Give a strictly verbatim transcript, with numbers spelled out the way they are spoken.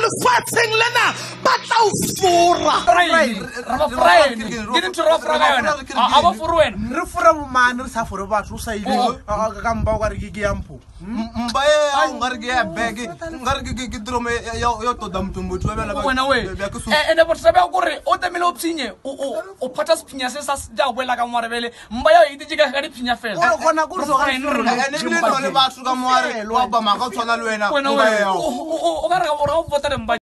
lefatsheng lena ba tla o fora re fora bomane re sa fore batho o sa ile ka mpa o ka re ke ya mpho mba e a o ngare ke ya bag ngare ke ke drome yo tota mthombothi wa bela ba wena we ene botsa ba gore o temele o psinye o o phata sphinya se sa ja boela ka morebele mba ya itse ka ga diphinya fela o gona go zo ga ene bile no le batho ka moare wa ba maka tswana le wena wena we o ka re o ra o vota le mba